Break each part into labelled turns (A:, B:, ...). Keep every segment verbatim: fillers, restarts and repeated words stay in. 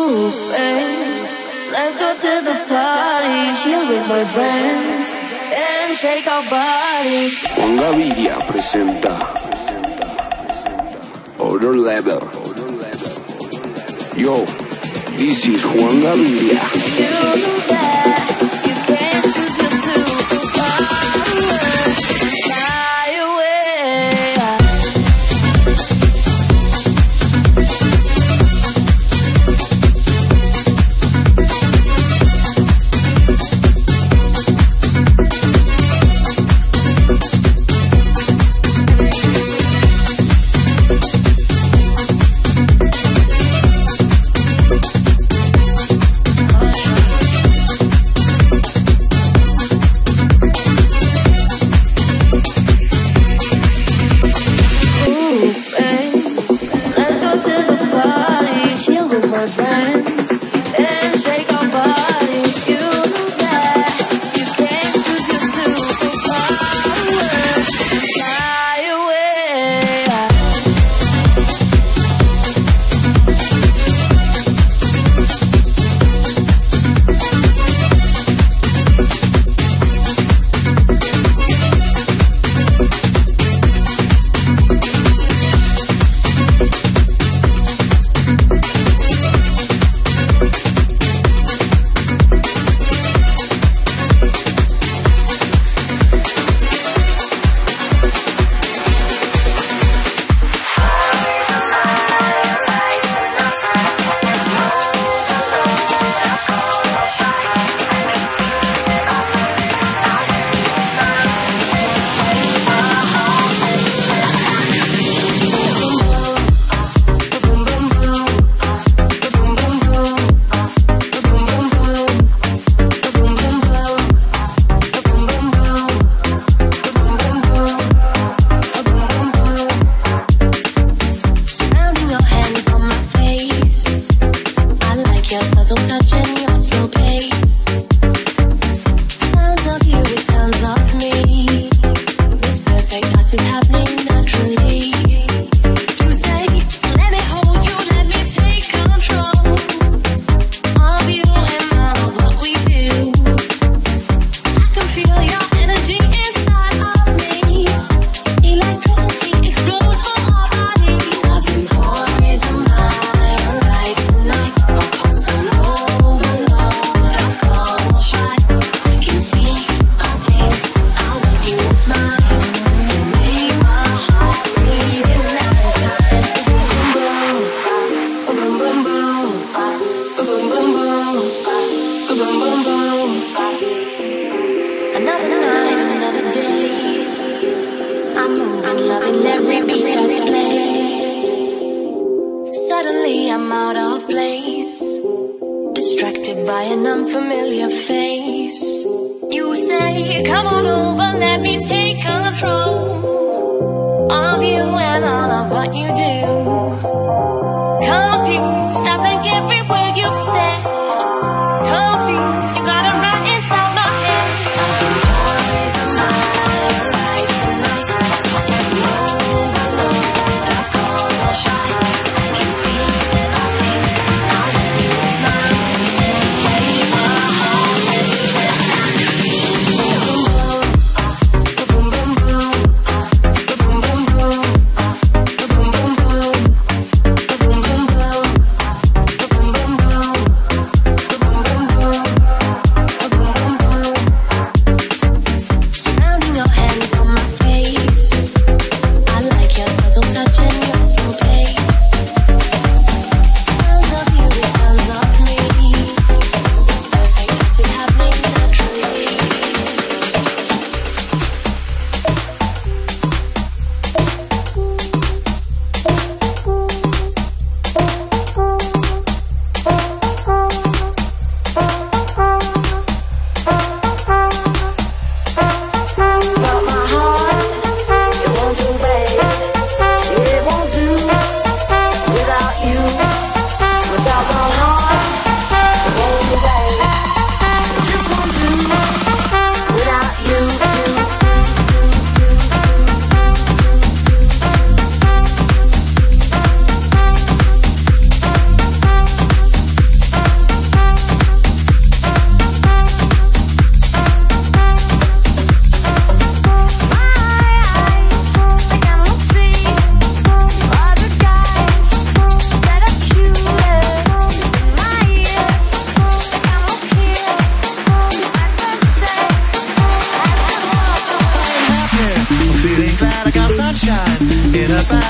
A: Let's go to the party, chill with my friends, and shake our bodies.
B: Juan Gaviria presenta Other Level. Yo, this is Juan Gaviria.
A: You know that you can't choose your superpower. Fly away.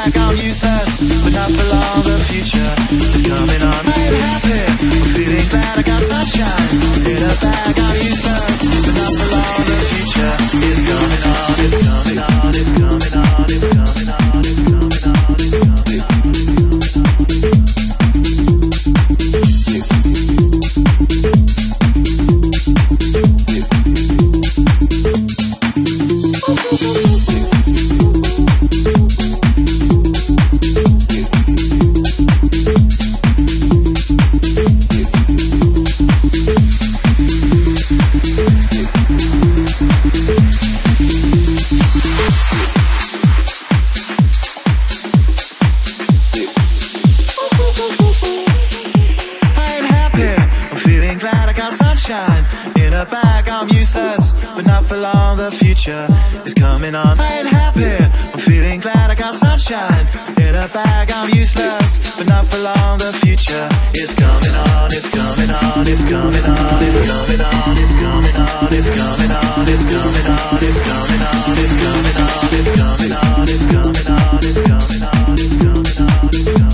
C: back, I'm useless, but not for long, the future is coming on. I'm happy, I'm feeling glad I got sunshine in a bag, I'm useless, but not for long, the future is coming on, it's coming on, it's coming on, it's coming on, it's coming on, it's coming on. In a bag, I'm useless, but not for long, the future is coming on. I ain't happy, I'm feeling glad I got sunshine. In a bag, I'm useless, but not for long, the future is coming on, it's coming on, it's coming on, it's coming on, it's coming on, it's coming on, it's coming on, it's coming on, it's coming on, it's coming on, it's coming on, it's coming on, it's coming on, it's coming on.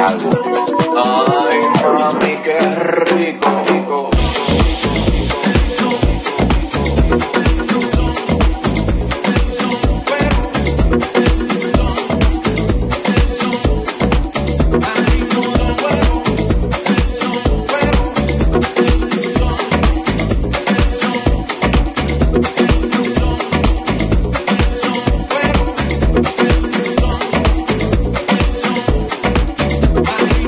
B: algo.
D: Ay, mami, qué rico, rico.
C: I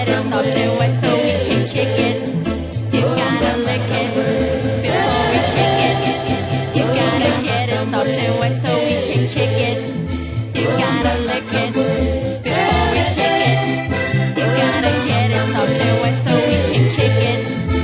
A: get it soft and wet so we can kick it. You gotta lick it before we kick it. You gotta get it soft and wet so we can kick it. You gotta lick it before we kick it. You gotta get it soft and wet so we can kick it.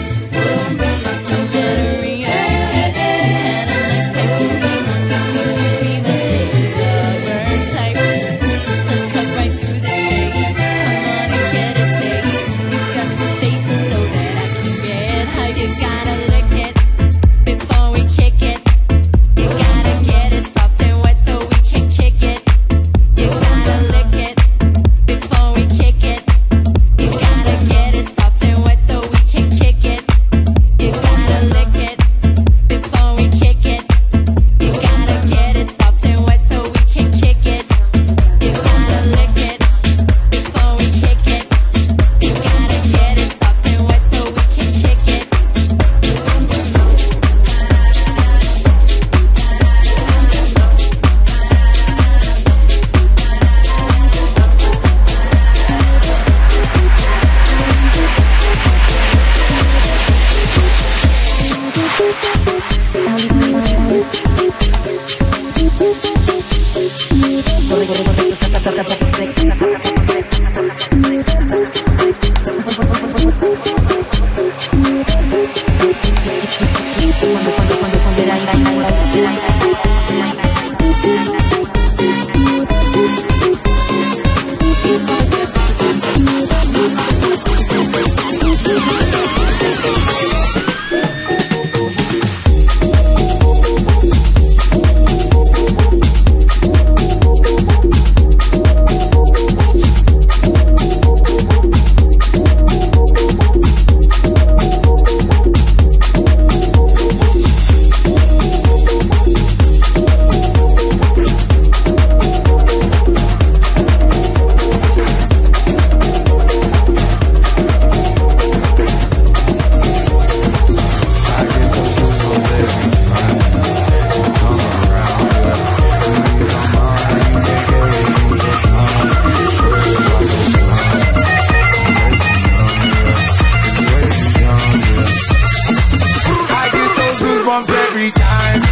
C: Every time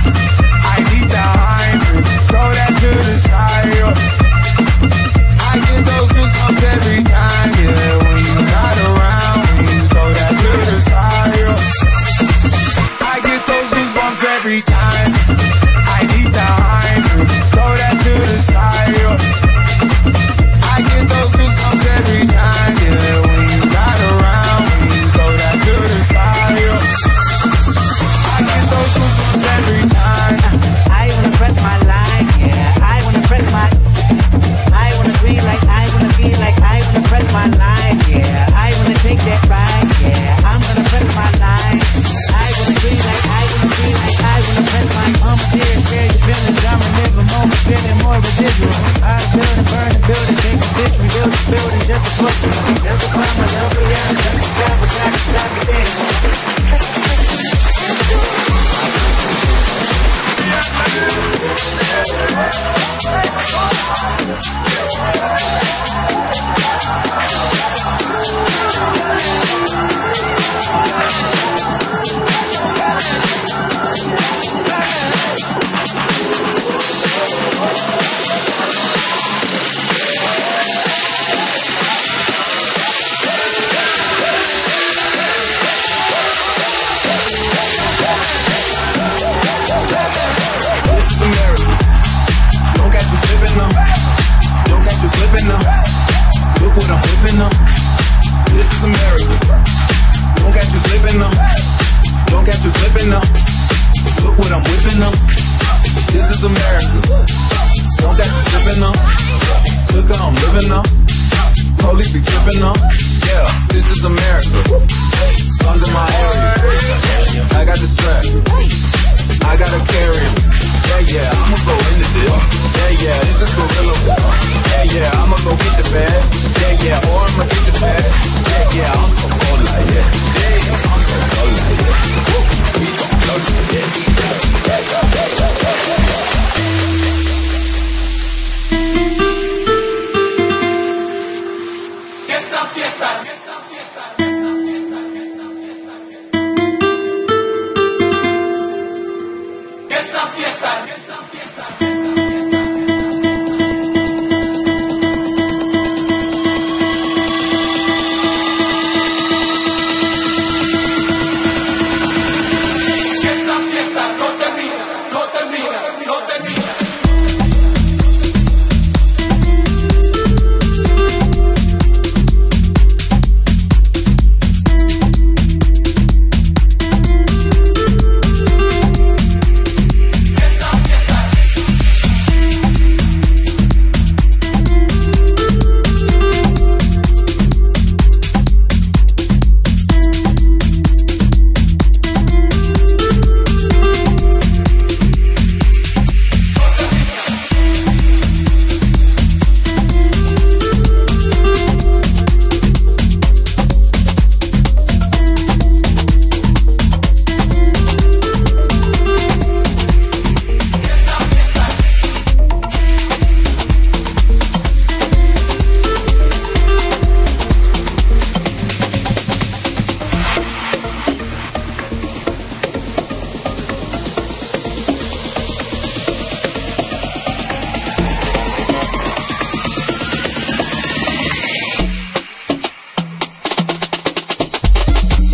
C: I need the hype, throw that to the side. I get those goosebumps every time, yeah. When you're not around, you throw that to the side. I get those goosebumps every time I need the hype, throw that to the side. I get those goosebumps every time, yeah. When you're not around, you throw that to the side. I get those goosebumps every time.
E: I wanna press my line, yeah. I wanna press my. I wanna be like, I wanna be like, I wanna press my line, yeah. I wanna take that ride, yeah. I'm gonna press my line. I wanna be like, I wanna be like, I wanna press my. I'm dear, share your feelings. I'm a nigga, moment, feeling more residual. I build and burn and build and take a bitch, we build this building just to push it. Just to find my love, yeah. Just to grab a jack and stop it in.
C: Look what I'm whipping up. This is America. Don't catch you slipping up. Don't catch you slipping up. Look what I'm whipping up. This is America. Don't catch you slipping up. Look how I'm living up. Police be tripping up. Yeah, this is America. Guns in my area. I got the strap. I gotta carry him. Yeah, yeah, I'ma go into this. Yeah, yeah, this is gorilla. Yeah, yeah, I'ma go get the bag. Yeah, yeah, or I'ma get the bag. Yeah, yeah, I'm so cold like that. Yeah, I'm so cold like that. We gon' blow to the Fiesta, fiesta.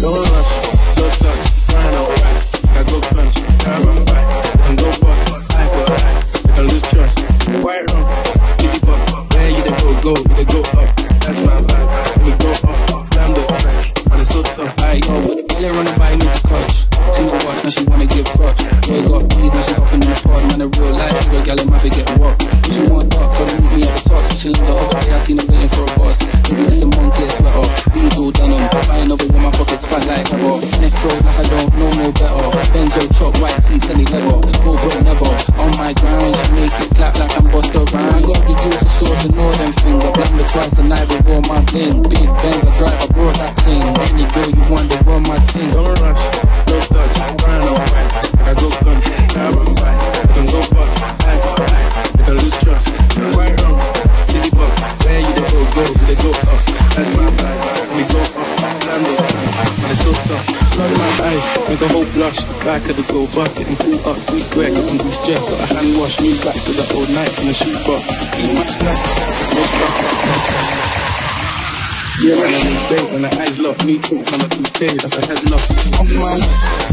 F: Don't rush, slow touch, grind on right. I go punch, grab and bite. I can go bust, eye for eye. I can lose trust, quite wrong. Easy pop, where you they go, go, you they go up. That's my vibe, let me go off. Slam the track, man it's so tough.
G: Aight, yo, but the girl running by me to coach. See no watch, now she wanna give crutch. Boy got peas, now she hopping in the pod. Man a real life, see the gal in my fit get walk. She want dark, but meet me at the top. Switching lanes the other day, I seen her waiting for a bus. Maybe this a monkey sweater, these all done on. Buying over with my pockets fat like ever. Next rows like I don't know no better. Benzo chop, white seats, any leather. Go bro, never. On my grind, she make it clap like I'm Busta Rhymes. Got the juice, the sauce and all them things. I blamed her twice a night with all my bling. Big Benz, I drive, I brought that thing. Any girl you want, they run my team.
F: Don't rush, slow touch, grind on right. I go punch, grab and bite. I can go bust, eye for eye. I can lose trust, quite wrong. Easy pop, where you they go, go, you they go up. That's my vibe, we go up, slam the track, man it's so tough. Flood my eyes, make a whole blush. Back of the go bus, getting pulled up, too square, got them grease stressed. Got a hand wash, new backs with the old nights in the shoebox. Too much snacks, no fuck. Yeah, man, I'm in bed when the eyes lock. Me talks on a two K, that's a head loss. Oh man.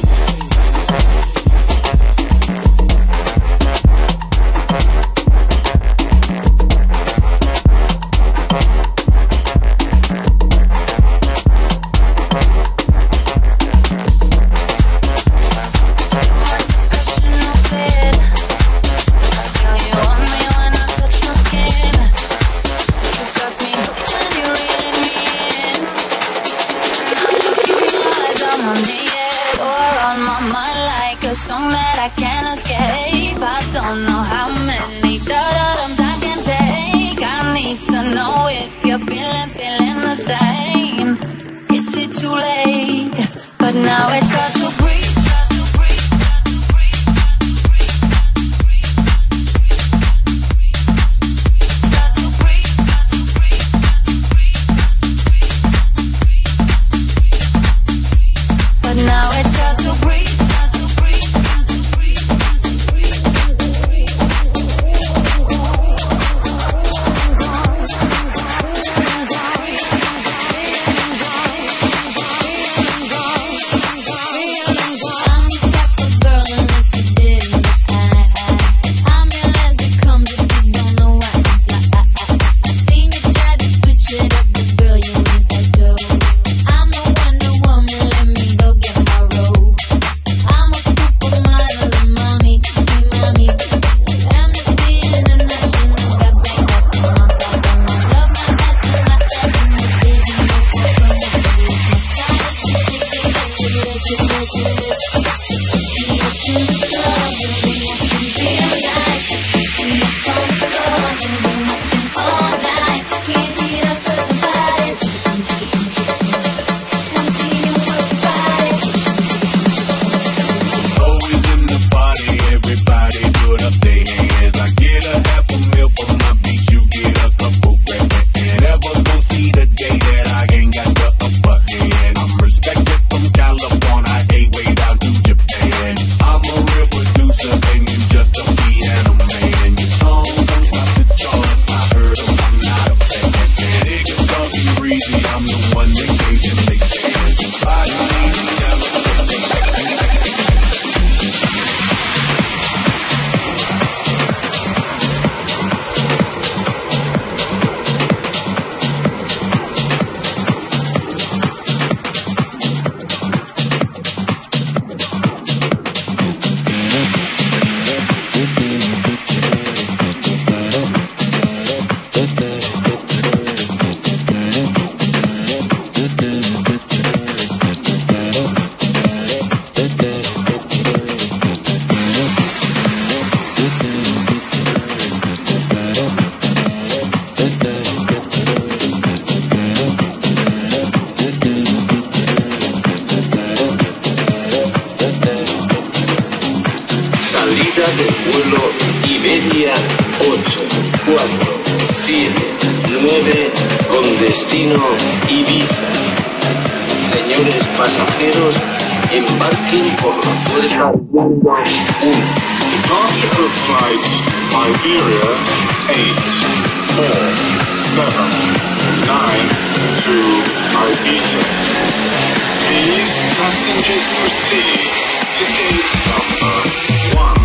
B: Iberia ocho, cuatro, siete, nueve con destino Ibiza. Señores pasajeros, embarquen por la puerta uno.
H: Departure of flight Iberia eight, four, seven, nine to Ibiza. Passengers proceed to gate number one.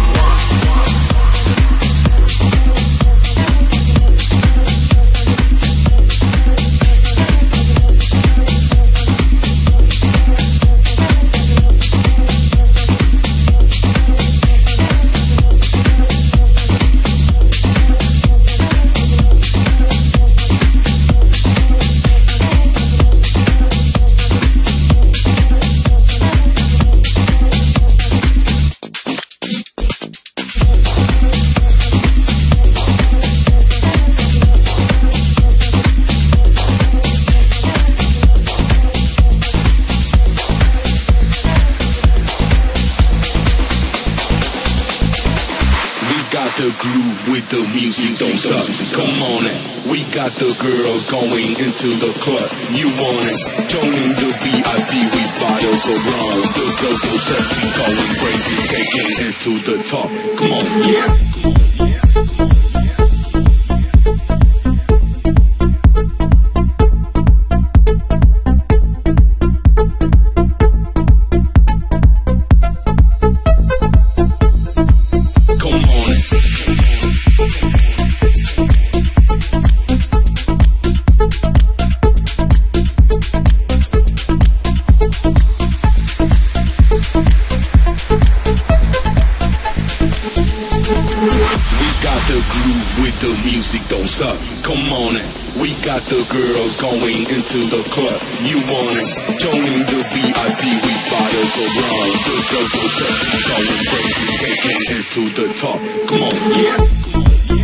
F: With the music don't suck, come on it. We got the girls going into the club. You want it? Joining the V I P with bottles of rum. The girls so sexy, going crazy, taking it to the top. Come on, yeah. Come on it. We got the girls going into the club. You want it? Joining the V I P with bottles of rum. The girls so sexy, going crazy, taking it to the top. Come on, yeah.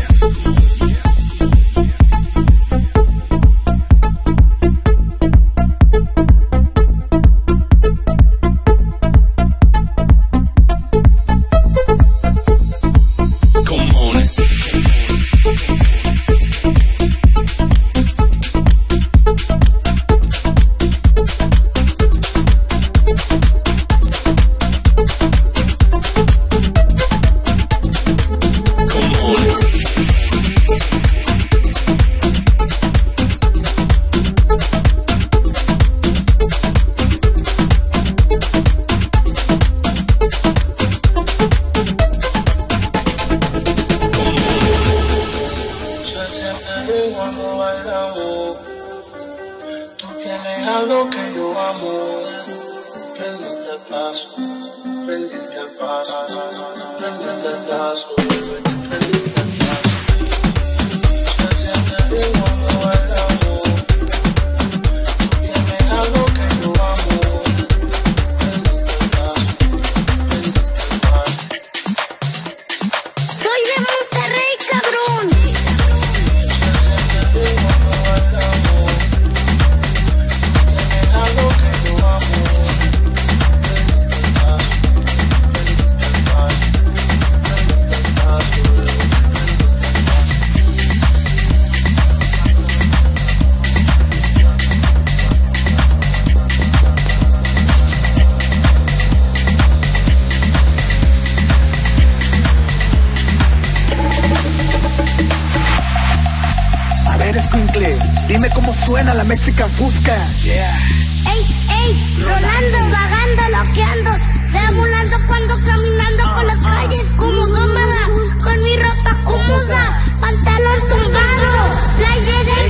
I: Dime cómo suena la Mexican Fusca.
J: Yeah. Ey, ey, rolando, vagando, loqueando, deambulando cuando caminando por las calles como nómada, con mi ropa cómoda, pantalón tumbado, playera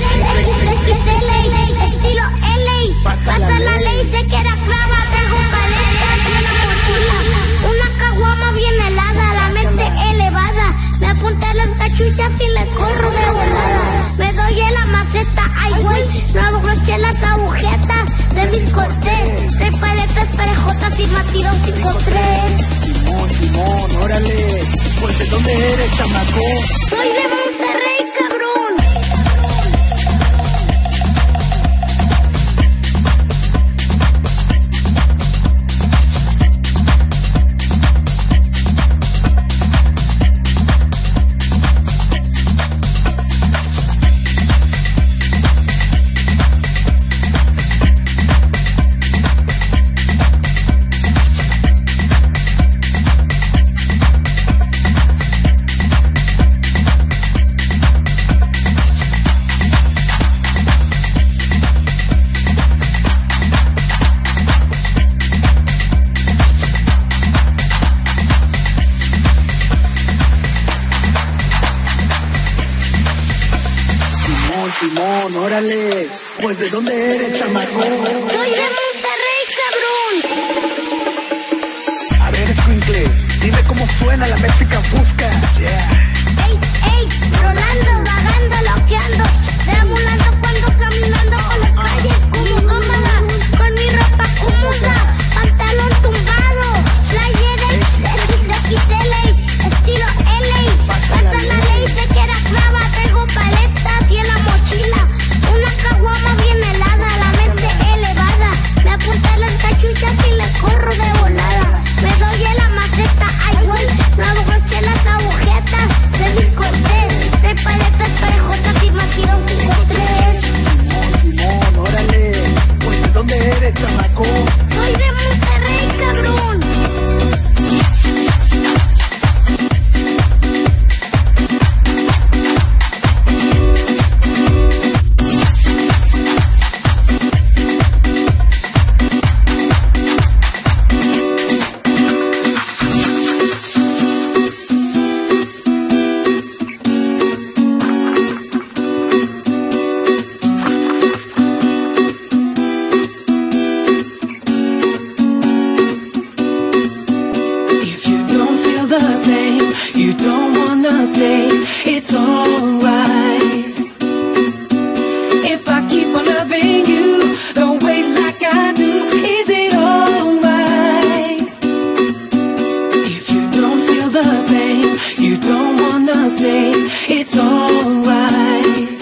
J: X X L, estilo L, pasa la ley de que era clava, tengo paletas y una mochila, una caguama bien helada, la mente elevada, me apunté las cachuchas y le corro de volada, me doy en la maceta, ay güey, no abroché las agujetas de mis cortés, de paletas, parejotas y matiros cinco tres.
I: Simón, Simón, órale, pues ¿de dónde eres, chamaco?
J: Soy de Monterrey, cabrón.
I: Simón, órale. Pues ¿de dónde eres, chamaco?
J: Soy de Monterrey, cabrón.
I: A ver, escuincle, dime cómo suena la Mexican Fusca. Yeah.
J: Ey, ey, rolando, vagando, loqueando, deambulando cuando caminando por la calle como nómada, con mi ropa cómoda, pantalón tumbado, playera X X L, estilo L A, pasa la ley de que era clava, tengo paletas y en la mochila una caguama bien helada, la mente elevada, me apuntan las cachuchas y le corro de volada, me doy en la maceta, ay güey, no abroché las agujetas de mi cortés, de paletas parejotas y maquilón cinco tres.
I: Simón, órale. Pues ¿de dónde eres, chamaco?
J: Soy de Monterrey, cabrón.
K: It's alright if I keep on loving you the way like I do. Is it alright if you don't feel the same? You don't wanna stay. It's alright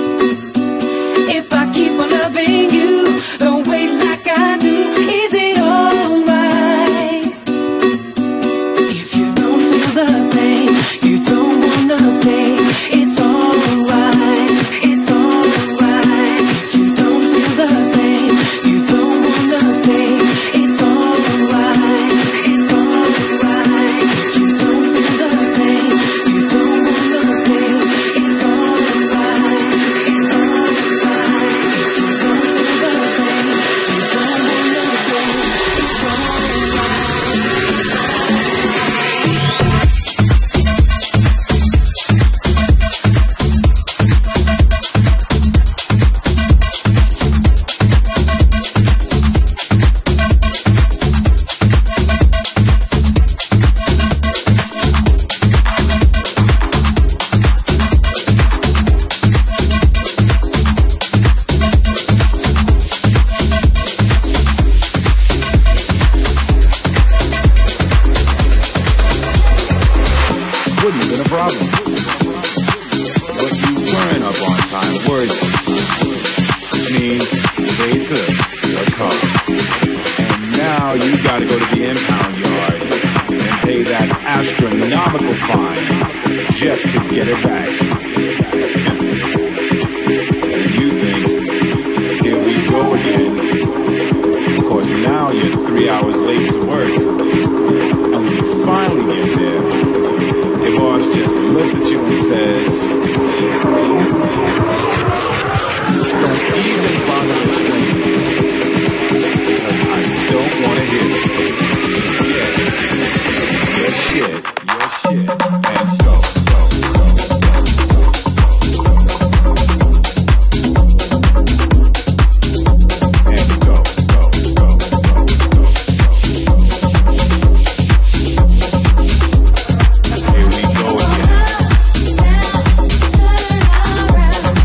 K: if I keep on loving you the way like I do. Is it alright if you don't feel the same? You don't wanna stay. It's alright. It's alright. If you don't feel the same, you don't wanna stay. It's alright. It's alright. If you don't feel the same, you don't wanna stay. It's alright. It's alright. If you don't feel the same, you don't wanna stay. It's
L: wouldn't have been a problem. But you weren't up on time, were you? Which means they took your car. And now you gotta go to the impound yard and pay that astronomical fine just to get it back. And you think, here we go again. Of course, now you're three hours late to work. And when you finally get there, your boss just looks at you and says, don't even bother explaining this. I don't want to hear it. Yeah. Your shit, your shit, and go, go, go, and go, go, go, go, go. Here we go again.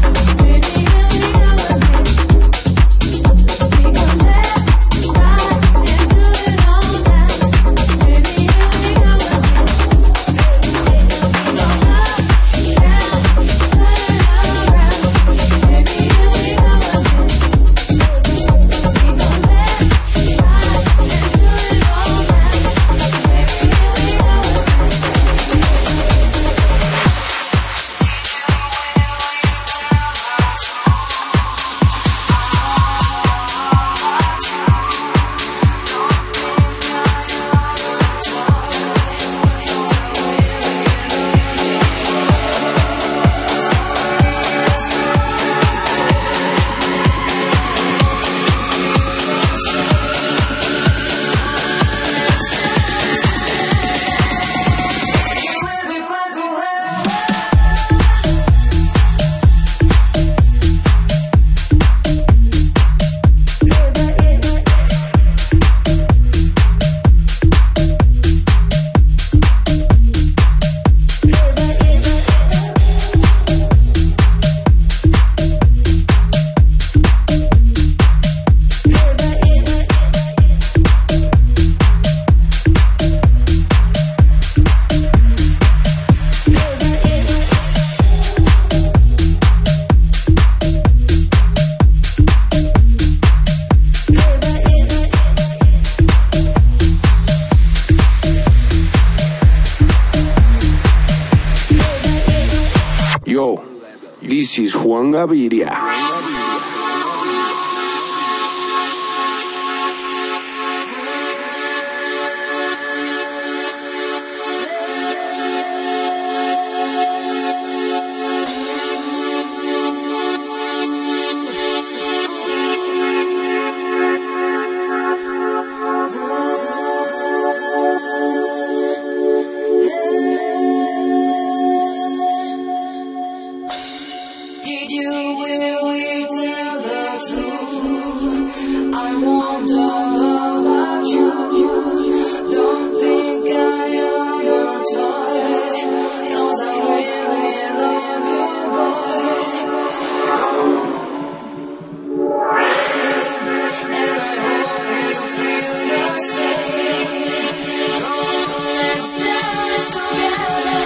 M: Yo, this is Juan Gaviria.
K: Did you really tell the truth? I wonder about you. Don't think I am your toy, 'cause I really love you, boy. And I hope you feel the same. Come on, let's dance together.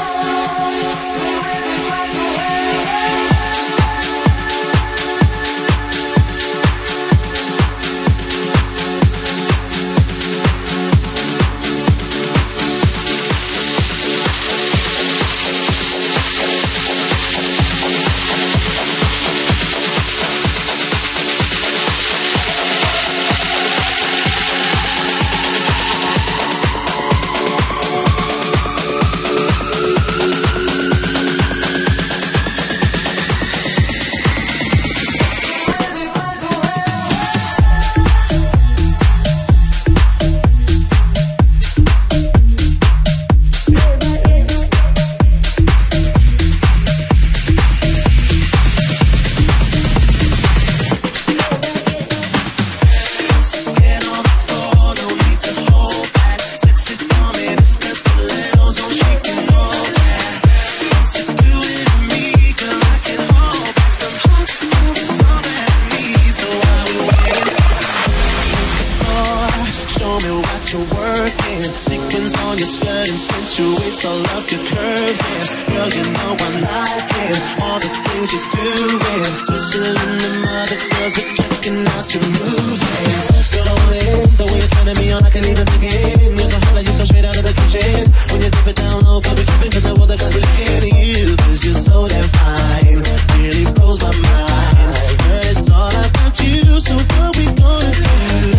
C: Accentuates all of your curves, yeah. Girl, you know I like it. All the things you do, yeah. Whistling them other girls, but checking out your moves, yeah. Girl, I want it, the way you're turning me on, I can't even begin. You're so hot like you come straight out of the kitchen. When you dip it down low, probably tripping, 'cause the other guys are looking at you. 'Cause you're so damn fine, really blows my mind. Girl, it's all about you, so what we gonna do?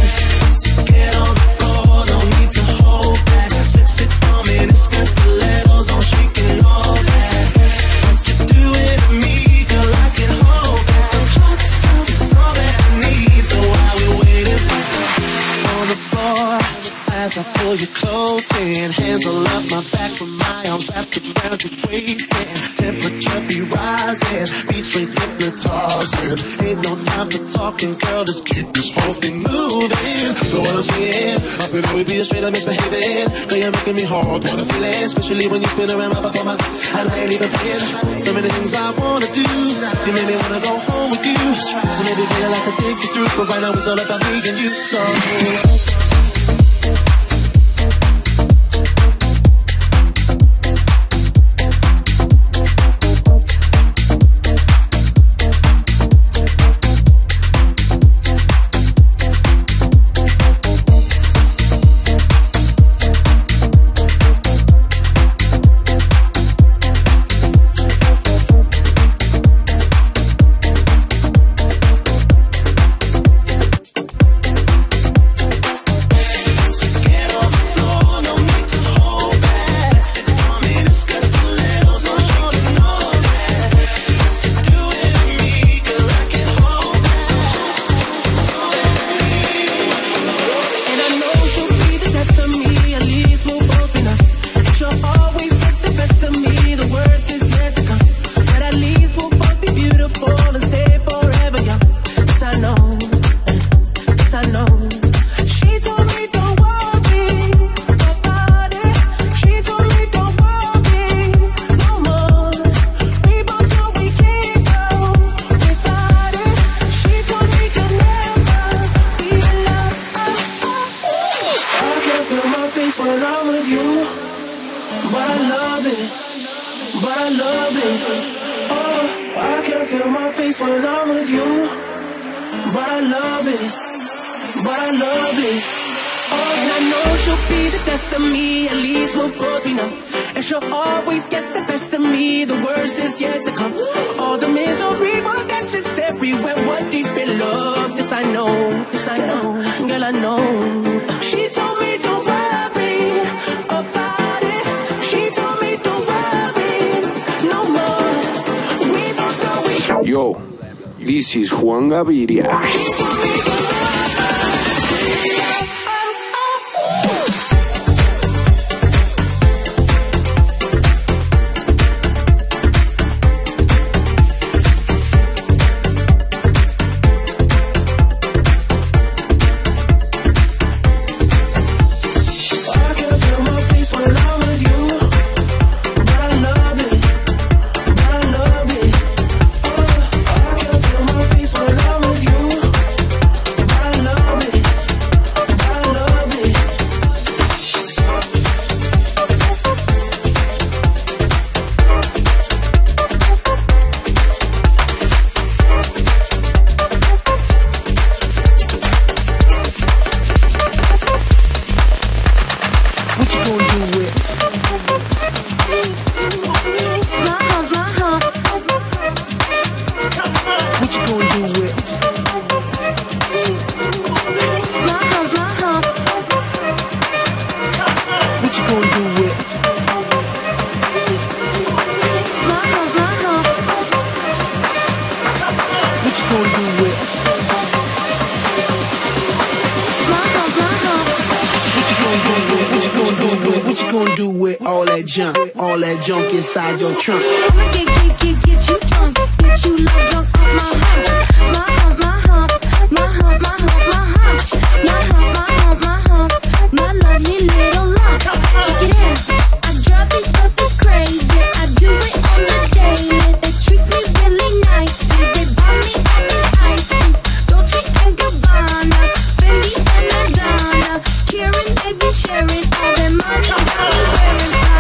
C: Get on the floor, no need to hold back. Sexy for me, this got stilettos on, shaking all that. Once you do it to me, girl, I can hold back. Some hot stuff is all that I need, so while we're waiting on the floor, as I pull you close in, hands all up my back from my arms wrapped around your waist, and temperature be rising, beat straight hypnotizing. Ain't no time for talking, girl, just keep this whole thing moving. Know what I'm saying? I could always be a straight up misbehaving. Girl, you're making me hard, wanna feel it, especially when you spin around up on my, and I ain't even paying. So many things I wanna do, you made me wanna go home with you. So maybe girl, I like to think it through, but right now it's all about me and you, so.
K: and she'll always get the best of me. The worst is yet to come. All the misery was necessary when we're deep in love. This I know, this I know, girl I know. She told me don't worry about it. She told me don't worry no more. We both know we.
M: Yo, this is Juan Gaviria.
K: All that junk inside your trunk.
J: I'ma get, get, get, get you drunk. Get you love drunk off my hump. My hump, my hump. My hump, my hump, my hump. My hump, my hump, my hump. My lovely little lump. Check it out. I drive these puppies crazy. I do it on the daily. They treat me really nicely. They buy me all these ices. Dolce and Gabbana. Fendi and Madonna. Karen, they be sharing all their money. Got me wearing fly.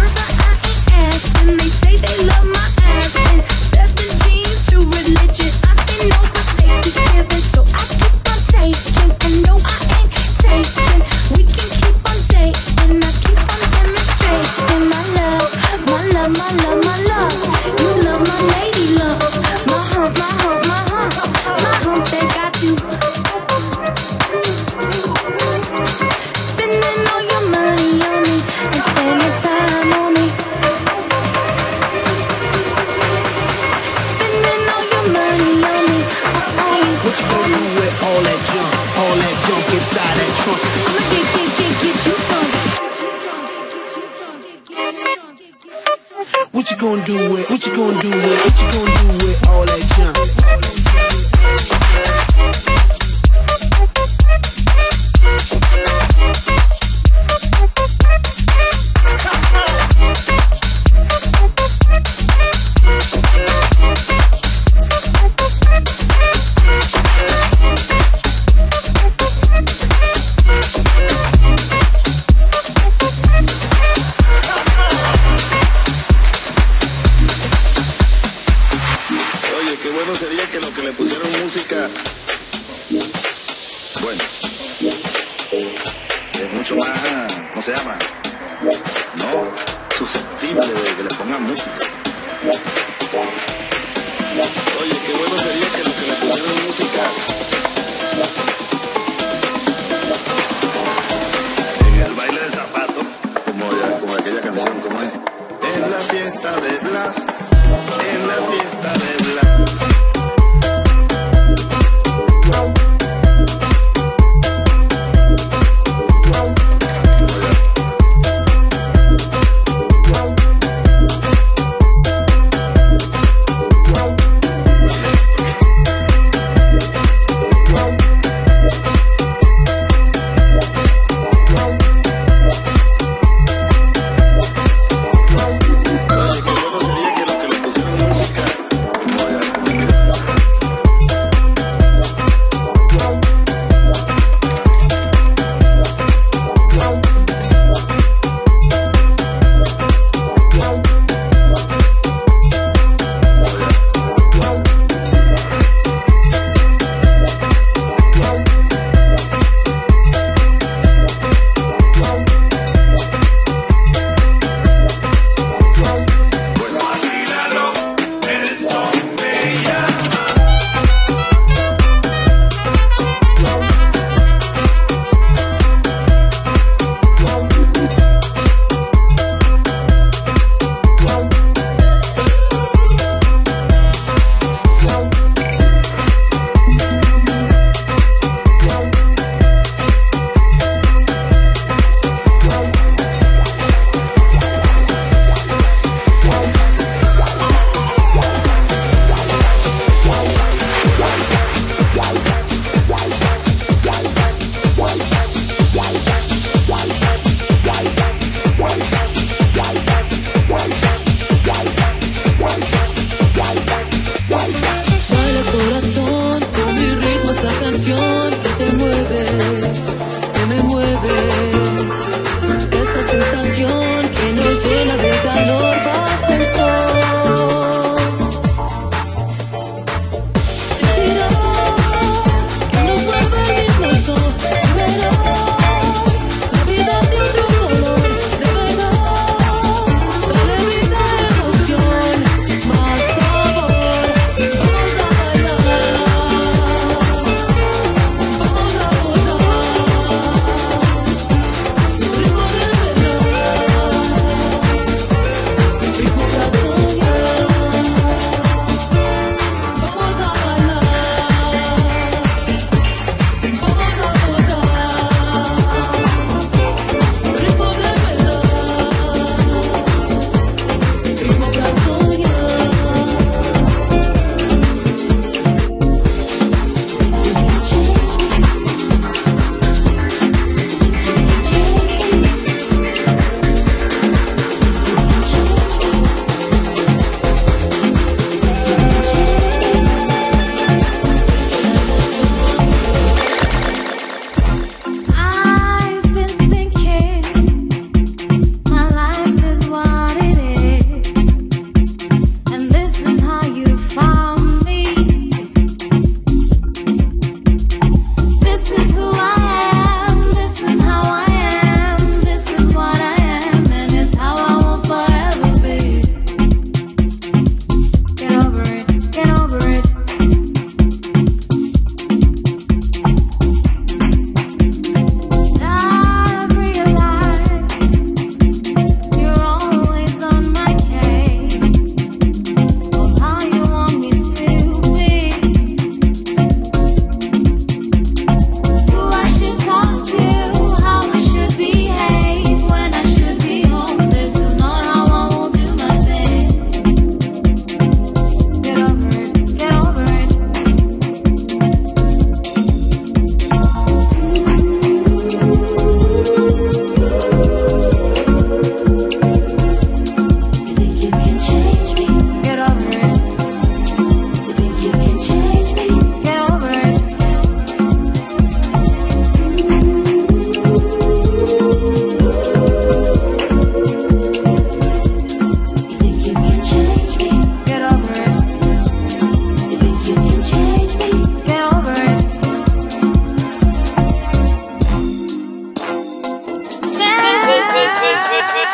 J: And they say they love my ass and seven jeans to religion. I say no, but they keep giving, so I keep on taking. And no, I ain't taking. We can keep on dating. I keep on demonstrating my love, my love, my love, my love. You love my lady love, my hump, my hump, my hump, my hump. They got you spending all your money on me and spending time on me.
K: All that junk, all that junk inside that trunk.
J: I'ma get, get, get, get you drunk.
K: What you gonna do with, what you gonna do with, what you gonna do with all that junk?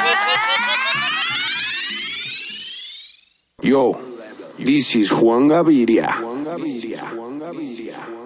M: Yo, this is Juan Gaviria. Juan Gaviria. Juan Gaviria.